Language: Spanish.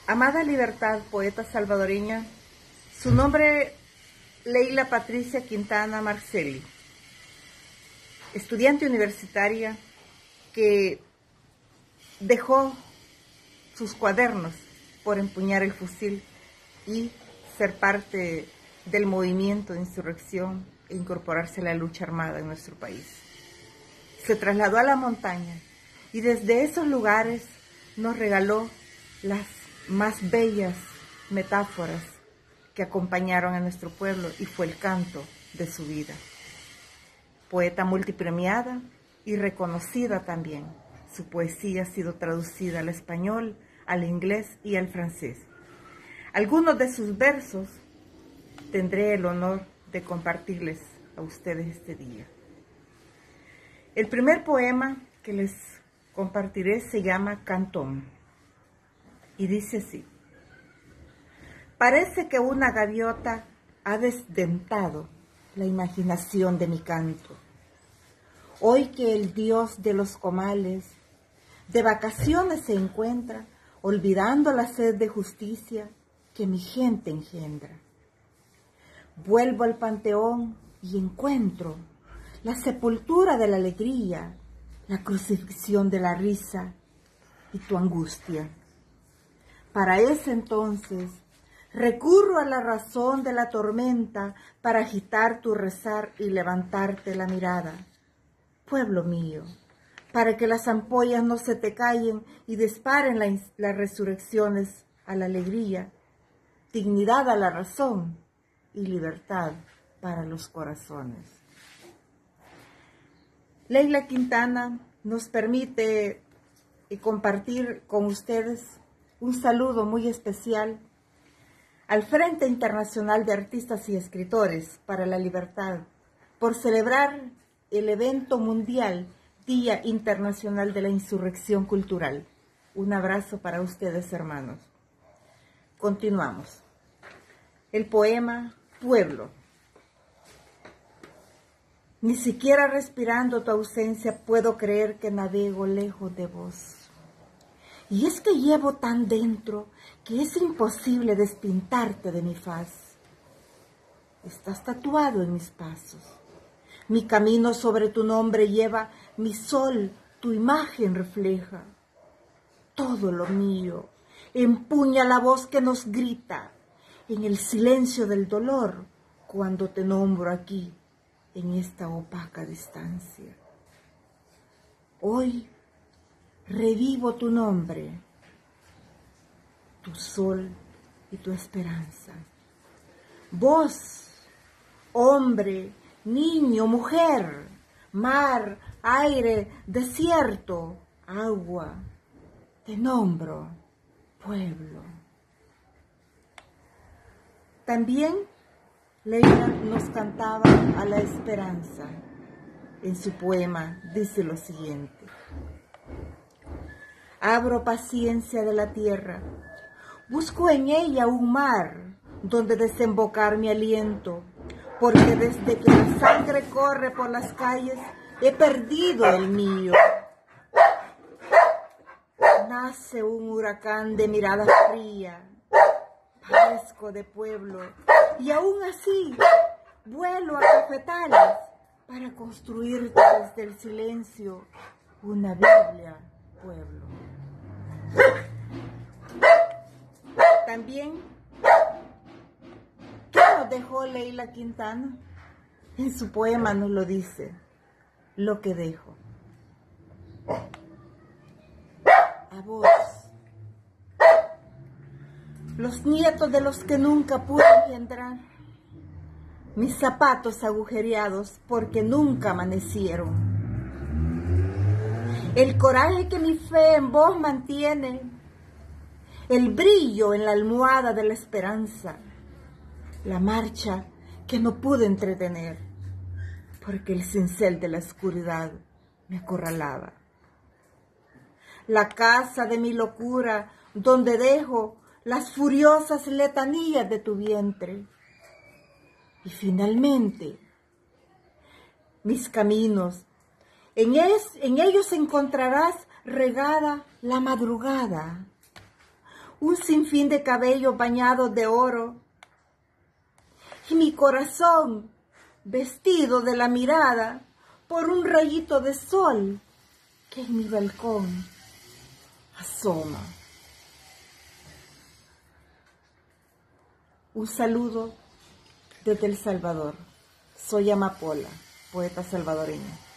Amada Libertad, poeta salvadoreña, su nombre Leila Patricia Quintana Marcelli, estudiante universitaria que dejó sus cuadernos por empuñar el fusil y ser parte del movimiento de insurrección e incorporarse a la lucha armada en nuestro país. Se trasladó a la montaña y desde esos lugares nos regaló las más bellas metáforas que acompañaron a nuestro pueblo y fue el canto de su vida. Poeta multipremiada y reconocida también. Su poesía ha sido traducida al español, al inglés y al francés. Algunos de sus versos tendré el honor de compartirles a ustedes este día. El primer poema que les compartiré se llama Cantón y dice así: parece que una gaviota ha desdentado la imaginación de mi canto. Hoy que el dios de los comales de vacaciones se encuentra, olvidando la sed de justicia que mi gente engendra. Vuelvo al panteón y encuentro la sepultura de la alegría, la crucifixión de la risa y tu angustia. Para ese entonces recurro a la razón de la tormenta para agitar tu rezar y levantarte la mirada. Pueblo mío, para que las ampollas no se te callen y disparen las resurrecciones a la alegría, dignidad a la razón y libertad para los corazones. Leila Quintana nos permite compartir con ustedes un saludo muy especial al Frente Internacional de Artistas y Escritores para la Libertad por celebrar el evento mundial Día Internacional de la Insurrección Cultural. Un abrazo para ustedes, hermanos. Continuamos. El poema Pueblo. Ni siquiera respirando tu ausencia puedo creer que navego lejos de vos. Y es que llevo tan dentro que es imposible despintarte de mi faz. Estás tatuado en mis pasos. Mi camino sobre tu nombre lleva, mi sol, tu imagen refleja. Todo lo mío empuña la voz que nos grita en el silencio del dolor cuando te nombro aquí, en esta opaca distancia. Hoy revivo tu nombre, tu sol y tu esperanza. Vos, hombre, niño, mujer, mar, aire, desierto, agua, te nombro, pueblo. También Leila nos cantaba a la esperanza. En su poema dice lo siguiente: abro paciencia de la tierra, busco en ella un mar donde desembocar mi aliento, porque desde que la sangre corre por las calles, he perdido el mío. Nace un huracán de mirada fría, parezco de pueblo, y aún así vuelo a cafetales para construirte desde el silencio una Biblia, pueblo. También, ¿qué nos dejó Leila Quintana? En su poema nos lo dice: lo que dejo. A vos, los nietos de los que nunca pude engendrar, mis zapatos agujereados porque nunca amanecieron, el coraje que mi fe en vos mantiene, el brillo en la almohada de la esperanza, la marcha que no pude entretener, porque el cincel de la oscuridad me acorralaba. La casa de mi locura, donde dejo las furiosas letanías de tu vientre. Y finalmente, mis caminos, en ellos encontrarás regada la madrugada, un sinfín de cabellos bañados de oro, y mi corazón vestido de la mirada por un rayito de sol que en mi balcón asoma. Un saludo desde El Salvador. Soy Amapola, poeta salvadoreña.